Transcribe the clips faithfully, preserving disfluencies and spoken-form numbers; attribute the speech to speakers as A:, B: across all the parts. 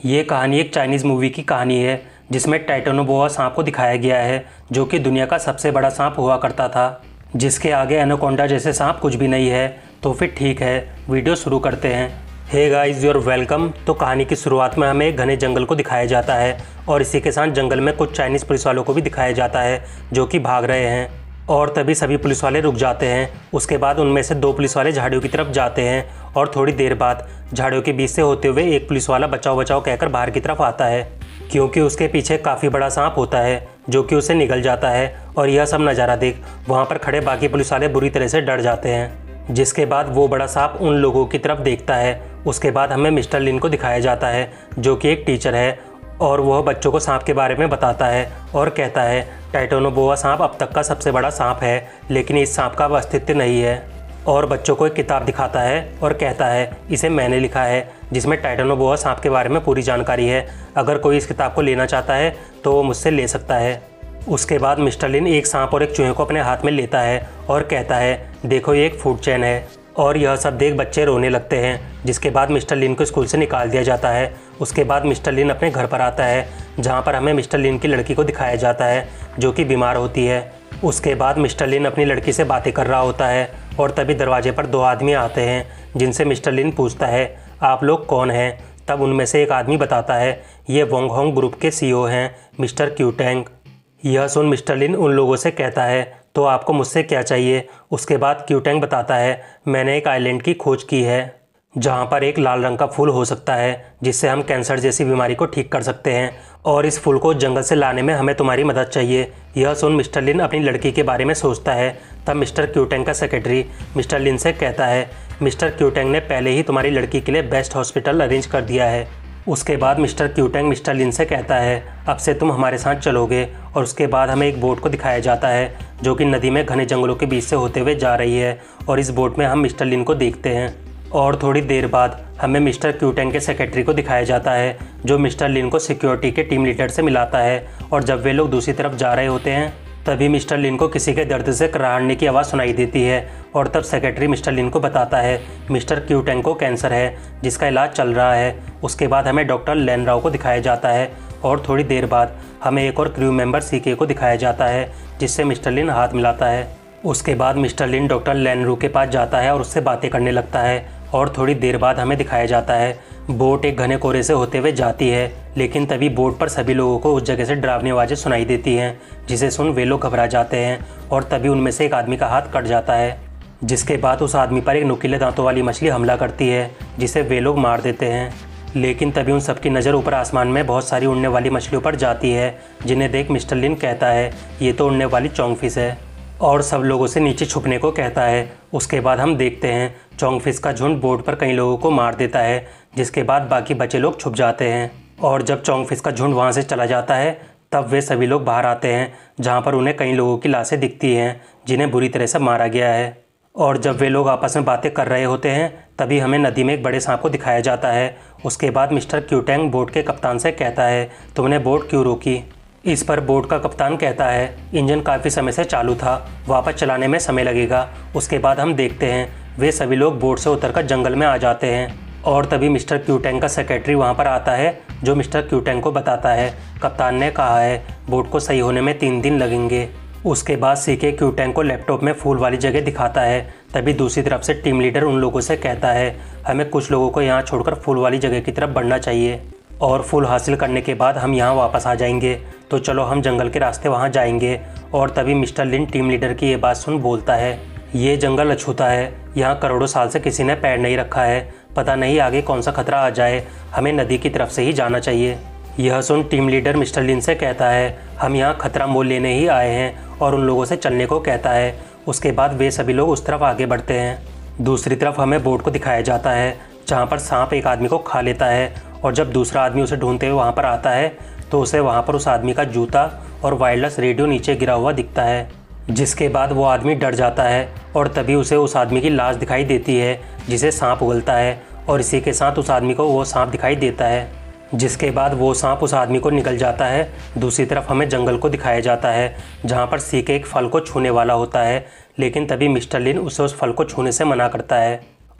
A: ये कहानी एक चाइनीज़ मूवी की कहानी है जिसमें टाइटेनोबोआ सांप को दिखाया गया है, जो कि दुनिया का सबसे बड़ा सांप हुआ करता था, जिसके आगे एनाकोंडा जैसे सांप कुछ भी नहीं है। तो फिर ठीक है, वीडियो शुरू करते हैं। Hey guys, you're welcome. तो कहानी की शुरुआत में हमें एक घने जंगल को दिखाया जाता है और इसी के साथ जंगल में कुछ चाइनीज़ पुलिस वालों को भी दिखाया जाता है जो कि भाग रहे हैं। और तभी सभी पुलिस वाले रुक जाते हैं। उसके बाद उनमें से दो पुलिस वाले झाड़ियों की तरफ जाते हैं और थोड़ी देर बाद झाड़ियों के बीच से होते हुए एक पुलिस वाला बचाओ बचाओ कहकर बाहर की तरफ आता है, क्योंकि उसके पीछे काफ़ी बड़ा सांप होता है जो कि उसे निगल जाता है। और यह सब नज़ारा देख वहाँ पर खड़े बाकी पुलिस वाले बुरी तरह से डर जाते हैं। जिसके बाद वो बड़ा सांप उन लोगों की तरफ देखता है। उसके बाद हमें मिस्टर लिन को दिखाया जाता है जो कि एक टीचर है और वह बच्चों को सांप के बारे में बताता है और कहता है टाइटेनोबोआ सांप अब तक का सबसे बड़ा सांप है, लेकिन इस सांप का अब अस्तित्व नहीं है। और बच्चों को एक किताब दिखाता है और कहता है इसे मैंने लिखा है, जिसमें टाइटेनोबोआ सांप के बारे में पूरी जानकारी है। अगर कोई इस किताब को लेना चाहता है तो वो मुझसे ले सकता है। उसके बाद मिस्टर लिन एक सांप और एक चूहे को अपने हाथ में लेता है और कहता है देखो ये एक फूड चेन है। और यह सब देख बच्चे रोने लगते हैं। जिसके बाद मिस्टर लिन को स्कूल से निकाल दिया जाता है। उसके बाद मिस्टर लिन अपने घर पर आता है, जहाँ पर हमें मिस्टर लिन की लड़की को दिखाया जाता है जो कि बीमार होती है। उसके बाद मिस्टर लिन अपनी लड़की से बातें कर रहा होता है और तभी दरवाजे पर दो आदमी आते हैं, जिनसे मिस्टर लिन पूछता है आप लोग कौन हैं। तब उनमें से एक आदमी बताता है ये वोंग होंग ग्रुप के सीईओ हैं, मिस्टर क्यूटेंग। यह सुन मिस्टर लिन उन लोगों से कहता है तो आपको मुझसे क्या चाहिए। उसके बाद क्यूटेंग बताता है मैंने एक आइलैंड की खोज की है जहाँ पर एक लाल रंग का फूल हो सकता है जिससे हम कैंसर जैसी बीमारी को ठीक कर सकते हैं, और इस फूल को जंगल से लाने में हमें तुम्हारी मदद चाहिए। यह सुन मिस्टर लिन अपनी लड़की के बारे में सोचता है। तब मिस्टर क्यूटेंग का सेक्रेटरी मिस्टर लिन से कहता है मिस्टर क्यूटेंग ने पहले ही तुम्हारी लड़की के लिए बेस्ट हॉस्पिटल अरेंज कर दिया है। उसके बाद मिस्टर क्यूटेंग मिस्टर लिन से कहता है अब से तुम हमारे साथ चलोगे। और उसके बाद हमें एक बोट को दिखाया जाता है जो कि नदी में घने जंगलों के बीच से होते हुए जा रही है, और इस बोट में हम मिस्टर लिन को देखते हैं। और थोड़ी देर बाद हमें मिस्टर क्यूटेंग के सेक्रेटरी को दिखाया जाता है जो मिस्टर लिन को सिक्योरिटी के टीम लीडर से मिलाता है। और जब वे लोग दूसरी तरफ जा रहे होते हैं तभी मिस्टर लिन को किसी के दर्द से कराहने की आवाज़ सुनाई देती है। और तब सेक्रेटरी मिस्टर लिन को बताता है मिस्टर क्यूटेंग को कैंसर है जिसका इलाज चल रहा है। उसके बाद हमें डॉक्टर लैन राव को दिखाया जाता है और थोड़ी देर बाद हमें एक और क्रू मेंबर सीके को दिखाया जाता है जिससे मिस्टर लिन हाथ मिलाता है। उसके बाद मिस्टर लिन डॉक्टर लैनरू के पास जाता है और उससे बातें करने लगता है। और थोड़ी देर बाद हमें दिखाया जाता है बोट एक घने कोहरे से होते हुए जाती है, लेकिन तभी बोट पर सभी लोगों को उस जगह से डरावनी आवाज़ें सुनाई देती हैं, जिसे सुन वे लोग घबरा जाते हैं। और तभी उनमें से एक आदमी का हाथ कट जाता है, जिसके बाद उस आदमी पर एक नुकीले दांतों वाली मछली हमला करती है जिसे वे लोग मार देते हैं। लेकिन तभी उन सबकी नज़र ऊपर आसमान में बहुत सारी उड़ने वाली मछलियों पर जाती है, जिन्हें देख मिस्टर लिन कहता है ये तो उड़ने वाली चोंगफिश है, और सब लोगों से नीचे छुपने को कहता है। उसके बाद हम देखते हैं चोंगफिश का झुंड बोट पर कई लोगों को मार देता है, जिसके बाद बाकी बचे लोग छुप जाते हैं। और जब चोंगफिश का झुंड वहाँ से चला जाता है तब वे सभी लोग बाहर आते हैं, जहाँ पर उन्हें कई लोगों की लाशें दिखती हैं जिन्हें बुरी तरह से मारा गया है। और जब वे लोग आपस में बातें कर रहे होते हैं तभी हमें नदी में एक बड़े सांप को दिखाया जाता है। उसके बाद मिस्टर क्यूटेंग बोट के कप्तान से कहता है तुमने बोट क्यों रोकी। इस पर बोट का कप्तान कहता है इंजन काफ़ी समय से चालू था, वापस चलाने में समय लगेगा। उसके बाद हम देखते हैं वे सभी लोग बोट से उतरकर जंगल में आ जाते हैं। और तभी मिस्टर क्यूटेंग का सेक्रेटरी वहाँ पर आता है जो मिस्टर क्यूटेंग को बताता है कप्तान ने कहा है बोट को सही होने में तीन दिन लगेंगे। उसके बाद सीके क्यूटेंग को लैपटॉप में फूल वाली जगह दिखाता है। तभी दूसरी तरफ से टीम लीडर उन लोगों से कहता है हमें कुछ लोगों को यहाँ छोड़कर फूल वाली जगह की तरफ बढ़ना चाहिए, और फूल हासिल करने के बाद हम यहाँ वापस आ जाएंगे। तो चलो हम जंगल के रास्ते वहाँ जाएंगे। और तभी मिस्टर लिन टीम लीडर की ये बात सुन बोलता है ये जंगल अछूता है, यहाँ करोड़ों साल से किसी ने पैर नहीं रखा है, पता नहीं आगे कौन सा खतरा आ जाए, हमें नदी की तरफ से ही जाना चाहिए। यह सुन टीम लीडर मिस्टर लिन से कहता है हम यहाँ खतरा मोल लेने ही आए हैं, और उन लोगों से चलने को कहता है। उसके बाद वे सभी लोग उस तरफ आगे बढ़ते हैं। दूसरी तरफ हमें बोट को दिखाया जाता है जहाँ पर सांप एक आदमी को खा लेता है, और जब दूसरा आदमी उसे ढूंढते हुए वहाँ पर आता है तो उसे वहाँ पर उस आदमी का जूता और वायरलेस रेडियो नीचे गिरा हुआ दिखता है, जिसके बाद वो आदमी डर जाता है। और तभी उसे उस आदमी की लाश दिखाई देती है जिसे सांप उगलता है, और इसी के साथ उस आदमी को वो सांप दिखाई देता है, जिसके बाद वो सांप उस आदमी को निगल जाता है। दूसरी तरफ हमें जंगल को दिखाया जाता है जहाँ पर सीके एक फल को छूने वाला होता है, लेकिन तभी मिस्टर लिन उसे उस फल को छूने से मना करता है।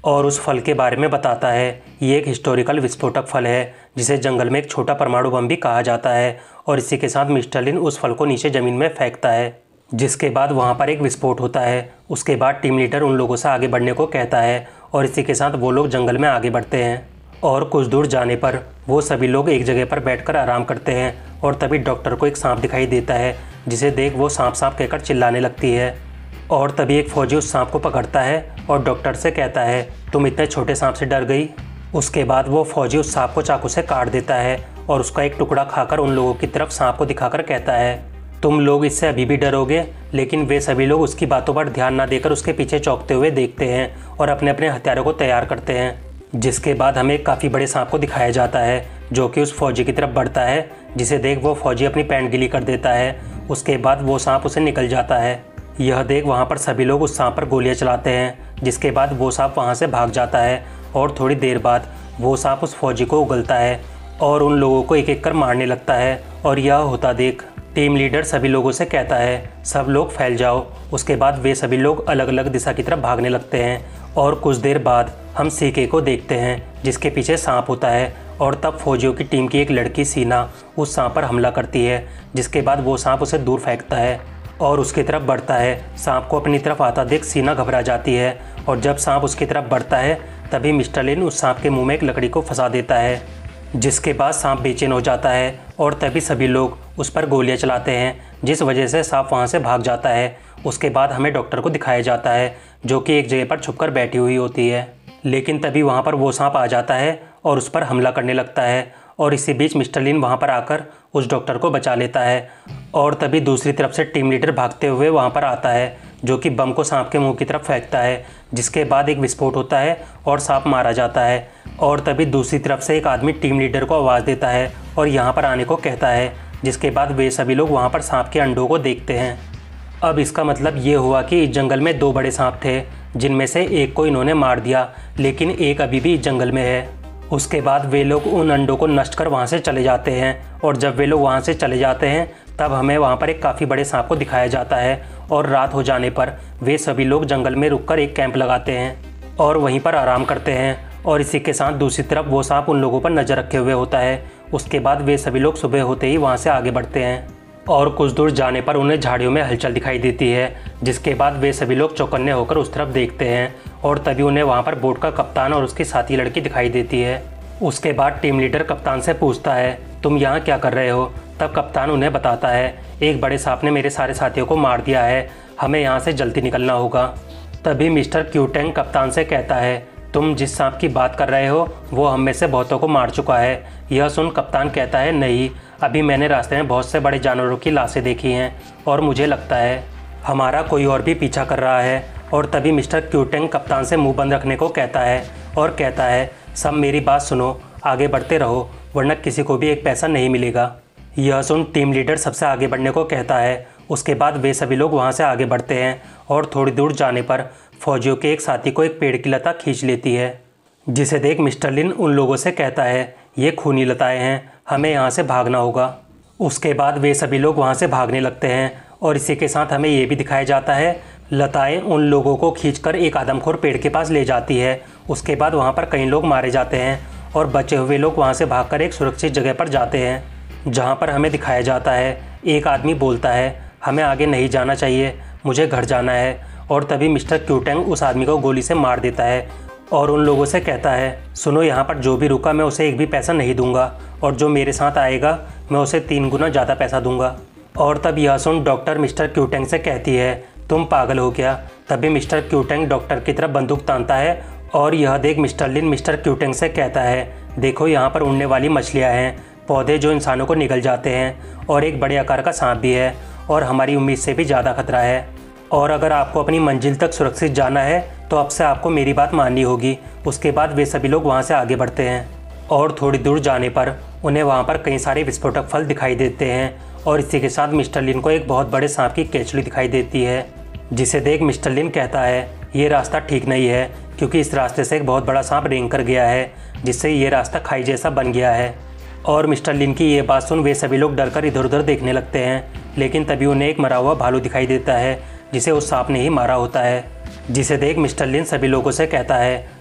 A: और उस फल के बारे में बताता है। ये एक हिस्टोरिकल विस्फोटक फल है जिसे जंगल में एक छोटा परमाणु बम भी कहा जाता है। और इसी के साथ मिस्टर लिन उस फल को नीचे ज़मीन में फेंकता है, जिसके बाद वहाँ पर एक विस्फोट होता है। उसके बाद टीम लीडर उन लोगों से आगे बढ़ने को कहता है और इसी के साथ वो लोग जंगल में आगे बढ़ते हैं। और कुछ दूर जाने पर वो सभी लोग एक जगह पर बैठकर आराम करते हैं और तभी डॉक्टर को एक सांप दिखाई देता है, जिसे देख वो सांप सांप कहकर चिल्लाने लगती है। और तभी एक फौजी उस सांप को पकड़ता है और डॉक्टर से कहता है, तुम इतने छोटे सांप से डर गई। उसके बाद वो फौजी उस सांप को चाकू से काट देता है और उसका एक टुकड़ा खाकर उन लोगों की तरफ सांप को दिखाकर कहता है, तुम लोग इससे अभी भी डरोगे। लेकिन वे सभी लोग उसकी बातों पर ध्यान ना देकर उसके पीछे चौंकते हुए देखते हैं और अपने अपने हथियारों को तैयार करते हैं। जिसके बाद हमें एक काफ़ी बड़े सांप को दिखाया जाता है जो कि उस फौजी की तरफ बढ़ता है, जिसे देख वो फौजी अपनी पैंट गीली कर देता है। उसके बाद वो सांप उसे निकल जाता है। यह देख वहाँ पर सभी लोग उस सांप पर गोलियाँ चलाते हैं, जिसके बाद वो सांप वहाँ से भाग जाता है। और थोड़ी देर बाद वो सांप उस फौजी को उगलता है और उन लोगों को एक एक कर मारने लगता है। और यह होता देख टीम लीडर सभी लोगों से कहता है, सब लोग फैल जाओ। उसके बाद वे सभी लोग अलग अलग दिशा की तरफ भागने लगते हैं। और कुछ देर बाद हम सीके को देखते हैं, जिसके पीछे सांप होता है। और तब फौजियों की टीम की एक लड़की सीना उस सांप पर हमला करती है, जिसके बाद वो सांप उसे दूर फेंकता है और उसकी तरफ बढ़ता है। सांप को अपनी तरफ आता देख सीना घबरा जाती है और जब सांप उसकी तरफ बढ़ता है तभी मिस्टर लिन उस सांप के मुंह में एक लकड़ी को फंसा देता है, जिसके बाद सांप बेचैन हो जाता है और तभी सभी लोग उस पर गोलियां चलाते हैं, जिस वजह से सांप वहां से भाग जाता है। उसके बाद हमें डॉक्टर को दिखाया जाता है जो कि एक जगह पर छुपकर बैठी हुई होती है, लेकिन तभी वहां पर वो सांप आ जाता है और उस पर हमला करने लगता है। और इसी बीच मिस्टर लिन वहाँ पर आकर उस डॉक्टर को बचा लेता है। और तभी दूसरी तरफ से टीम लीडर भागते हुए वहाँ पर आता है, जो कि बम को सांप के मुंह की तरफ फेंकता है, जिसके बाद एक विस्फोट होता है और सांप मारा जाता है। और तभी दूसरी तरफ से एक आदमी टीम लीडर को आवाज़ देता है और यहाँ पर आने को कहता है, जिसके बाद वे सभी लोग वहाँ पर सांप के अंडों को देखते हैं। अब इसका मतलब ये हुआ कि इस जंगल में दो बड़े सांप थे, जिनमें से एक को इन्होंने मार दिया, लेकिन एक अभी भी इस जंगल में है। उसके बाद वे लोग उन अंडों को नष्ट कर वहाँ से चले जाते हैं। और जब वे लोग वहाँ से चले जाते हैं तब हमें वहाँ पर एक काफ़ी बड़े सांप को दिखाया जाता है। और रात हो जाने पर वे सभी लोग जंगल में रुककर एक कैंप लगाते हैं और वहीं पर आराम करते हैं। और इसी के साथ दूसरी तरफ वो सांप उन लोगों पर नज़र रखे हुए होता है। उसके बाद वे सभी लोग सुबह होते ही वहाँ से आगे बढ़ते हैं और कुछ दूर जाने पर उन्हें झाड़ियों में हलचल दिखाई देती है, जिसके बाद वे सभी लोग चौकन्ने होकर उस तरफ देखते हैं। और तभी उन्हें वहाँ पर बोट का कप्तान और उसकी साथी लड़की दिखाई देती है। उसके बाद टीम लीडर कप्तान से पूछता है, तुम यहाँ क्या कर रहे हो। तब कप्तान उन्हें बताता है, एक बड़े सांप ने मेरे सारे साथियों को मार दिया है, हमें यहाँ से जल्दी निकलना होगा। तभी मिस्टर क्यूटेंग कप्तान से कहता है, तुम जिस सांप की बात कर रहे हो वो हम में से बहुतों को मार चुका है। यह सुन कप्तान कहता है, नहीं, अभी मैंने रास्ते में बहुत से बड़े जानवरों की लाशें देखी हैं और मुझे लगता है हमारा कोई और भी पीछा कर रहा है। और तभी मिस्टर क्यूटेंग कप्तान से मुंह बंद रखने को कहता है और कहता है, सब मेरी बात सुनो, आगे बढ़ते रहो वरना किसी को भी एक पैसा नहीं मिलेगा। यह सुन टीम लीडर सबसे आगे बढ़ने को कहता है। उसके बाद वे सभी लोग वहाँ से आगे बढ़ते हैं और थोड़ी दूर जाने पर फौजियों के एक साथी को एक पेड़ की लता खींच लेती है, जिसे देख मिस्टर लिन उन लोगों से कहता है, ये खूनी लताएं हैं, हमें यहाँ से भागना होगा। उसके बाद वे सभी लोग वहाँ से भागने लगते हैं और इसी के साथ हमें ये भी दिखाया जाता है, लताएं उन लोगों को खींचकर एक आदमखोर पेड़ के पास ले जाती है। उसके बाद वहाँ पर कई लोग मारे जाते हैं और बचे हुए लोग वहाँ से भागकर एक सुरक्षित जगह पर जाते हैं, जहाँ पर हमें दिखाया जाता है, एक आदमी बोलता है, हमें आगे नहीं जाना चाहिए, मुझे घर जाना है। और तभी मिस्टर क्यूटेंग उस आदमी को गोली से मार देता है और उन लोगों से कहता है, सुनो, यहाँ पर जो भी रुका मैं उसे एक भी पैसा नहीं दूंगा और जो मेरे साथ आएगा मैं उसे तीन गुना ज़्यादा पैसा दूंगा। और तब यह सुन डॉक्टर मिस्टर क्यूटेंग से कहती है, तुम पागल हो गया। तभी मिस्टर क्यूटेंग डॉक्टर की तरफ बंदूक तानता है और यह देख मिस्टर लिन मिस्टर क्यूटेंग से कहता है, देखो यहाँ पर उड़ने वाली मछलियाँ हैं, पौधे जो इंसानों को निगल जाते हैं और एक बड़े आकार का सांप भी है और हमारी उम्मीद से भी ज़्यादा खतरा है। और अगर आपको अपनी मंजिल तक सुरक्षित जाना है तो अब से आपको मेरी बात माननी होगी। उसके बाद वे सभी लोग वहाँ से आगे बढ़ते हैं और थोड़ी दूर जाने पर उन्हें वहाँ पर कई सारे विस्फोटक फल दिखाई देते हैं और इसी के साथ मिस्टर लिन को एक बहुत बड़े सांप की केचुली दिखाई देती है, जिसे देख मिस्टर लिन कहता है, ये रास्ता ठीक नहीं है क्योंकि इस रास्ते से एक बहुत बड़ा सांप रेंग कर गया है, जिससे ये रास्ता खाई जैसा बन गया है। और मिस्टर लिन की ये बात सुन वे सभी लोग डरकर इधर उधर देखने लगते हैं, लेकिन तभी उन्हें एक मरा हुआ भालू दिखाई देता है जिसे उस सांप ने ही मारा होता है, जिसे देख मिस्टर लिन सभी लोगों से कहता है,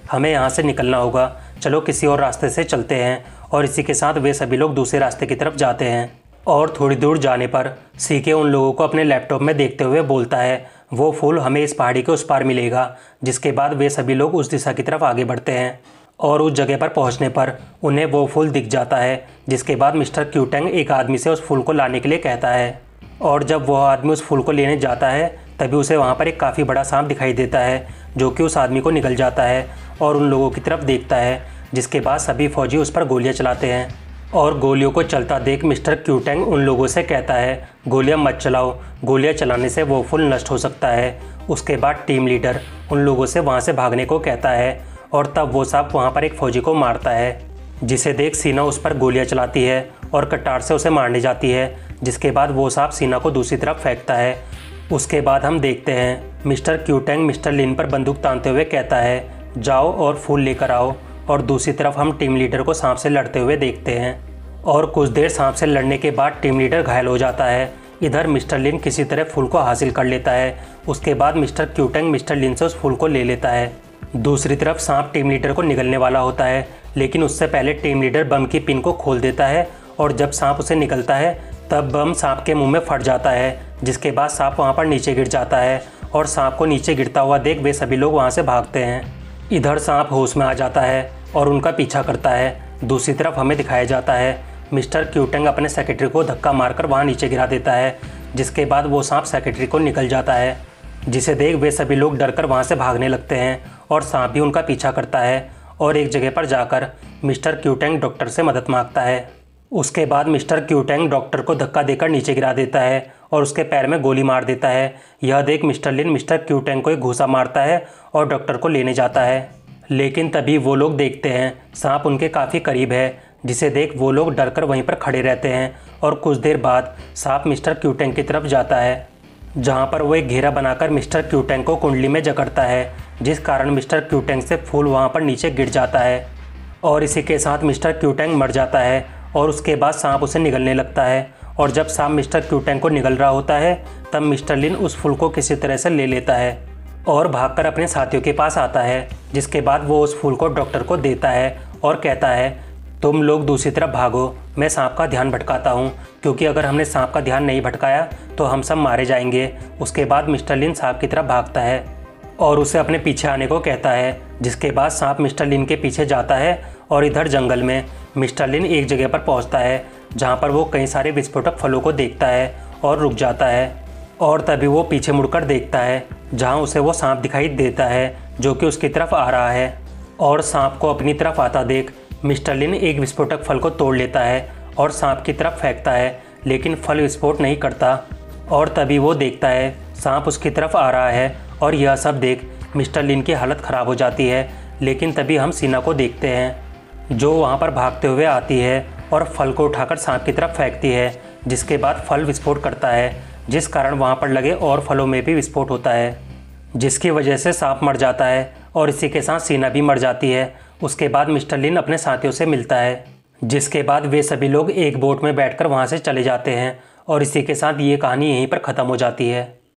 A: हमें यहाँ से निकलना होगा, चलो किसी और रास्ते से चलते हैं। और इसी के साथ वे सभी लोग दूसरे रास्ते की तरफ जाते हैं। और थोड़ी दूर जाने पर सीके उन लोगों को अपने लैपटॉप में देखते हुए बोलता है वो फूल हमें इस पहाड़ी के उस पार मिलेगा। जिसके बाद वे सभी लोग उस दिशा की तरफ आगे बढ़ते हैं और उस जगह पर पहुंचने पर उन्हें वो फूल दिख जाता है। जिसके बाद मिस्टर क्यूटेंग एक आदमी से उस फूल को लाने के लिए कहता है और जब वह आदमी उस फूल को लेने जाता है तभी उसे वहाँ पर एक काफ़ी बड़ा सांप दिखाई देता है, जो कि उस आदमी को निगल जाता है और उन लोगों की तरफ देखता है। जिसके बाद सभी फौजी उस पर गोलियाँ चलाते हैं और गोलियों को चलता देख मिस्टर क्यूटेंग उन लोगों से कहता है गोलियां मत चलाओ, गोलियां चलाने से वो फूल नष्ट हो सकता है। उसके बाद टीम लीडर उन लोगों से वहां से भागने को कहता है और तब वो सांप वहां पर एक फौजी को मारता है, जिसे देख सीना उस पर गोलियां चलाती है और कटार से उसे मारने जाती है। जिसके बाद वो सांप सीना को दूसरी तरफ फेंकता है। उसके बाद हम देखते हैं मिस्टर क्यूटेंग मिस्टर लिन पर बंदूक तानते हुए कहता है जाओ और फूल लेकर आओ। और दूसरी तरफ हम टीम लीडर को सांप से लड़ते हुए देखते हैं और कुछ देर सांप से लड़ने के बाद टीम लीडर घायल हो जाता है। इधर मिस्टर लिन किसी तरह फूल को हासिल कर लेता है। उसके बाद मिस्टर क्यूटेंग मिस्टर लिन से उस फूल को ले लेता है। दूसरी तरफ सांप टीम लीडर को निगलने वाला होता है, लेकिन उससे पहले टीम लीडर बम की पिन को खोल देता है और जब सांप उसे निकलता है तब बम सांप के मुंह में फट जाता है। जिसके बाद सांप वहाँ पर नीचे गिर जाता है और सांप को नीचे गिरता हुआ देख वे सभी लोग वहाँ से भागते हैं। इधर सांप होश में आ जाता है और उनका पीछा करता है। दूसरी तरफ हमें दिखाया जाता है मिस्टर क्यूटेंग अपने सेक्रेटरी को धक्का मारकर वहाँ नीचे गिरा देता है। जिसके बाद वो सांप सेक्रेटरी को निकल जाता है, जिसे देख वे सभी लोग डरकर वहाँ से भागने लगते हैं और सांप भी उनका पीछा करता है और एक जगह पर जाकर मिस्टर क्यूटेंग डॉक्टर से मदद मांगता है। उसके बाद मिस्टर क्यूटेंग डॉक्टर को धक्का देकर नीचे गिरा देता है और उसके पैर में गोली मार देता है। यह देख मिस्टर लिन मिस्टर क्यूटेंग को एक घूंसा मारता है और डॉक्टर को लेने जाता है, लेकिन तभी वो लोग देखते हैं सांप उनके काफ़ी करीब है, जिसे देख वो लोग डरकर वहीं पर खड़े रहते हैं। और कुछ देर बाद सांप मिस्टर क्यूटेंग की तरफ जाता है, जहां पर वो एक घेरा बनाकर मिस्टर क्यूटेंग को कुंडली में जकड़ता है, जिस कारण मिस्टर क्यूटेंग से फूल वहां पर नीचे गिर जाता है और इसी के साथ मिस्टर क्यूटेंग मर जाता है। और उसके बाद सांप उसे निगलने लगता है और जब सांप मिस्टर क्यूटेंग को निगल रहा होता है तब मिस्टर लिन उस फूल को किसी तरह से ले लेता है और भागकर अपने साथियों के पास आता है। जिसके बाद वो उस फूल को डॉक्टर को देता है और कहता है तुम लोग दूसरी तरफ भागो, मैं सांप का ध्यान भटकाता हूँ, क्योंकि अगर हमने सांप का ध्यान नहीं भटकाया तो हम सब मारे जाएंगे। उसके बाद मिस्टर लिन सांप की तरफ भागता है और उसे अपने पीछे आने को कहता है, जिसके बाद सांप मिस्टर लिन के पीछे जाता है और इधर जंगल में मिस्टर लिन एक जगह पर पहुंचता है, जहां पर वो कई सारे विस्फोटक फलों को देखता है और रुक जाता है। और तभी वो पीछे मुड़कर देखता है, जहां उसे वो सांप दिखाई देता है जो कि उसकी तरफ आ रहा है। और सांप को अपनी तरफ आता देख मिस्टर लिन एक विस्फोटक फल को तोड़ लेता है और सांप की तरफ फेंकता है, लेकिन फल विस्फोट नहीं करता। और तभी वो देखता है सांप उसकी तरफ आ रहा है और यह सब देख मिस्टर लिन की हालत ख़राब हो जाती है। लेकिन तभी हम सीना को देखते हैं, जो वहाँ पर भागते हुए आती है और फल को उठाकर सांप की तरफ फेंकती है, जिसके बाद फल विस्फोट करता है, जिस कारण वहाँ पर लगे और फलों में भी विस्फोट होता है, जिसकी वजह से सांप मर जाता है और इसी के साथ सीना भी मर जाती है। उसके बाद मिस्टर लिन अपने साथियों से मिलता है, जिसके बाद वे सभी लोग एक बोट में बैठकर वहाँ से चले जाते हैं और इसी के साथ ये कहानी यहीं पर ख़त्म हो जाती है।